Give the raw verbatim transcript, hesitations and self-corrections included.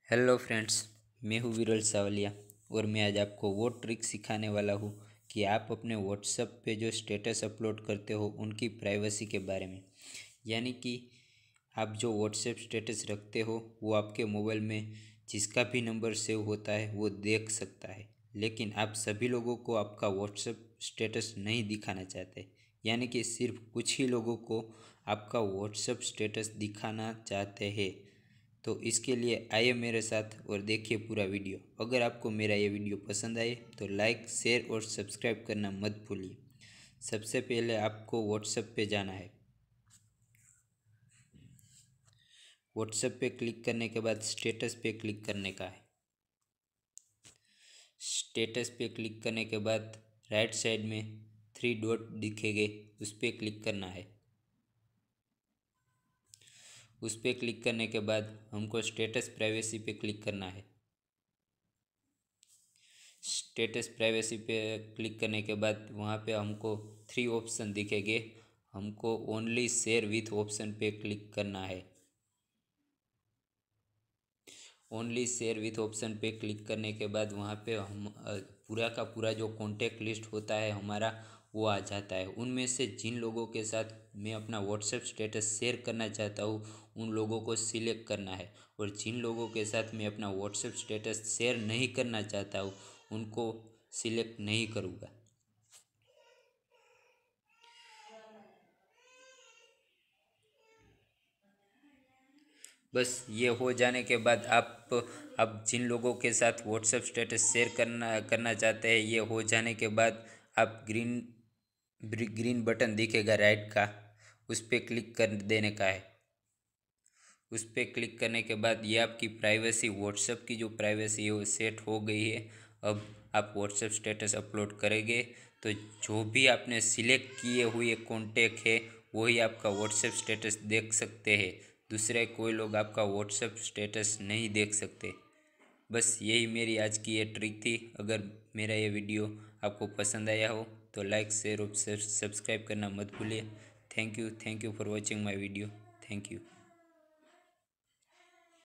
Hello friends, मैं हूँ विरल सावलिया और मैं आज आपको वो ट्रिक सिखाने वाला हूँ कि आप अपने व्हाट्सएप पे जो स्टेटस अपलोड करते हो उनकी प्राइवेसी के बारे में। यानी कि आप जो व्हाट्सएप स्टेटस रखते हो वो आपके मोबाइल में जिसका भी नंबर सेव होता है वो देख सकता है, लेकिन आप सभी लोगों को आपका व्हाट्सएप स्टेटस नहीं दिखाना चाहते। यानी कि सिर्फ कुछ ही लोगों को आपका व्हाट्सएप स्टेटस दिखाना चाहते हैं। तो इसके लिए आइए मेरे साथ और देखिए पूरा वीडियो। अगर आपको मेरा ये वीडियो पसंद आए तो लाइक, शेयर और सब्सक्राइब करना मत भूलिए। सबसे पहले आपको व्हाट्सएप पे जाना है। व्हाट्सएप पे क्लिक करने के बाद स्टेटस पे क्लिक करने का है। स्टेटस पे क्लिक करने के बाद राइट साइड में थ्री डॉट दिखेंगे, उस पर क्लिक करना है। उस पर क्लिक करने के बाद हमको स्टेटस प्राइवेसी पे क्लिक करना है। स्टेटस प्राइवेसी पे क्लिक करने के बाद वहाँ पे हमको थ्री ऑप्शन दिखेंगे। हमको ओनली शेयर विथ ऑप्शन पे क्लिक करना है। ओनली शेयर विथ ऑप्शन पे क्लिक करने के बाद वहाँ पे हम अ, पूरा का पूरा जो कॉन्टेक्ट लिस्ट होता है हमारा वो आ जाता है। उनमें से जिन लोगों के साथ मैं अपना व्हाट्सएप स्टेटस शेयर करना चाहता हूँ उन लोगों को सिलेक्ट करना है, और जिन लोगों के साथ मैं अपना व्हाट्सएप स्टेटस शेयर नहीं करना चाहता हूँ उनको सिलेक्ट नहीं करूँगा। बस ये हो जाने के बाद आप अब जिन लोगों के साथ व्हाट्सएप स्टेटस शेयर करना करना चाहते हैं, ये हो जाने के बाद आप ग्रीन ग्रीन बटन दिखेगा राइट का, उस पर क्लिक कर देने का है। उस पर क्लिक करने के बाद ये आपकी प्राइवेसी, व्हाट्सएप की जो प्राइवेसी है वो सेट हो गई है। अब आप व्हाट्सएप स्टेटस अपलोड करेंगे तो जो भी आपने सिलेक्ट किए हुए कॉन्टेक्ट है वही आपका व्हाट्सएप स्टेटस देख सकते हैं। दूसरे कोई लोग आपका व्हाट्सएप स्टेटस नहीं देख सकते। बस यही मेरी आज की ये ट्रिक थी। अगर मेरा ये वीडियो आपको पसंद आया हो तो लाइक, शेयर और सब्सक्राइब करना मत भूलिए। Thank you thank you for watching my video. Thank you.